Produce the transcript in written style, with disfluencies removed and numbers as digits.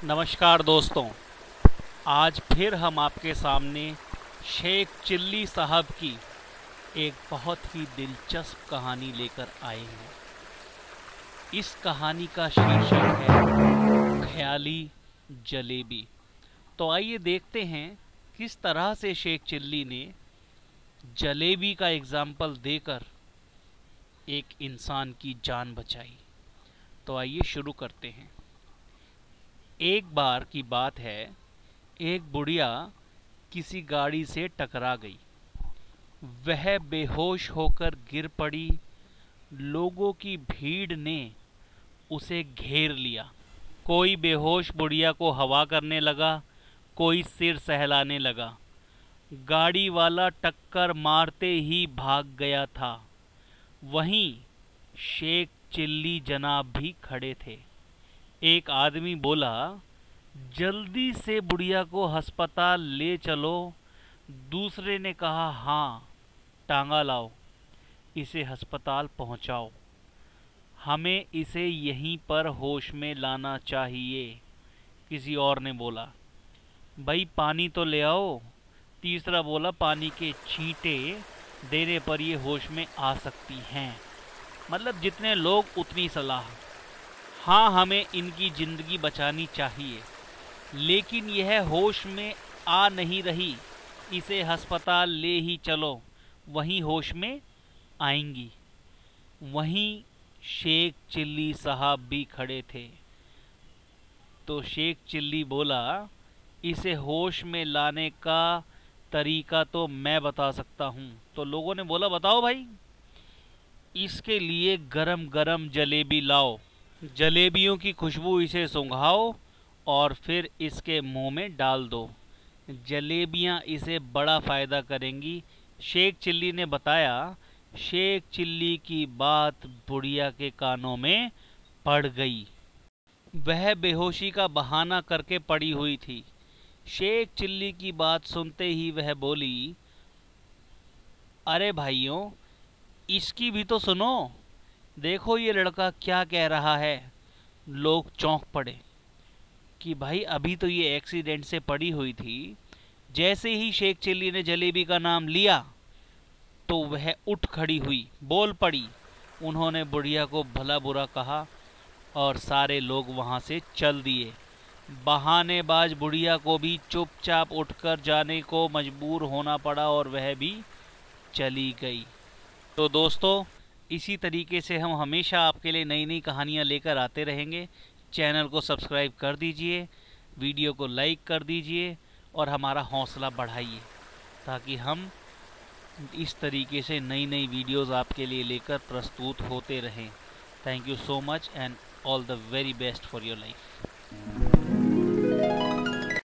नमस्कार दोस्तों, आज फिर हम आपके सामने शेख चिल्ली साहब की एक बहुत ही दिलचस्प कहानी लेकर आए हैं। इस कहानी का शीर्षक है ख्याली जलेबी। तो आइए देखते हैं किस तरह से शेख चिल्ली ने जलेबी का एग्जाम्पल देकर एक इंसान की जान बचाई। तो आइए शुरू करते हैं। एक बार की बात है, एक बुढ़िया किसी गाड़ी से टकरा गई। वह बेहोश होकर गिर पड़ी। लोगों की भीड़ ने उसे घेर लिया। कोई बेहोश बुढ़िया को हवा करने लगा, कोई सिर सहलाने लगा। गाड़ी वाला टक्कर मारते ही भाग गया था। वहीं शेख चिल्ली जनाब भी खड़े थे। एक आदमी बोला, जल्दी से बुढ़िया को अस्पताल ले चलो। दूसरे ने कहा, हाँ, टांगा लाओ, इसे अस्पताल पहुंचाओ। हमें इसे यहीं पर होश में लाना चाहिए। किसी और ने बोला, भाई पानी तो ले आओ। तीसरा बोला, पानी के छींटे देने पर ये होश में आ सकती हैं। मतलब जितने लोग उतनी सलाह। हाँ, हमें इनकी ज़िंदगी बचानी चाहिए, लेकिन यह होश में आ नहीं रही। इसे अस्पताल ले ही चलो, वहीं होश में आएंगी। वहीं शेख चिल्ली साहब भी खड़े थे। तो शेख चिल्ली बोला, इसे होश में लाने का तरीका तो मैं बता सकता हूँ। तो लोगों ने बोला, बताओ भाई। इसके लिए गरम गरम जलेबी लाओ, जलेबियों की खुशबू इसे सूंघाओ और फिर इसके मुंह में डाल दो। जलेबियां इसे बड़ा फ़ायदा करेंगी। शेख चिल्ली ने बताया। शेख चिल्ली की बात बुढ़िया के कानों में पड़ गई। वह बेहोशी का बहाना करके पड़ी हुई थी। शेख चिल्ली की बात सुनते ही वह बोली, अरे भाइयों, इसकी भी तो सुनो। देखो ये लड़का क्या कह रहा है। लोग चौंक पड़े कि भाई अभी तो ये एक्सीडेंट से पड़ी हुई थी। जैसे ही शेख चिल्ली ने जलेबी का नाम लिया तो वह उठ खड़ी हुई, बोल पड़ी। उन्होंने बुढ़िया को भला बुरा कहा और सारे लोग वहां से चल दिए। बहानेबाज बुढ़िया को भी चुपचाप उठकर जाने को मजबूर होना पड़ा और वह भी चली गई। तो दोस्तों, इसी तरीके से हम हमेशा आपके लिए नई नई कहानियाँ लेकर आते रहेंगे। चैनल को सब्सक्राइब कर दीजिए, वीडियो को लाइक कर दीजिए और हमारा हौसला बढ़ाइए, ताकि हम इस तरीके से नई नई वीडियोस आपके लिए लेकर प्रस्तुत होते रहें। Thank you so much and all the very best for your life.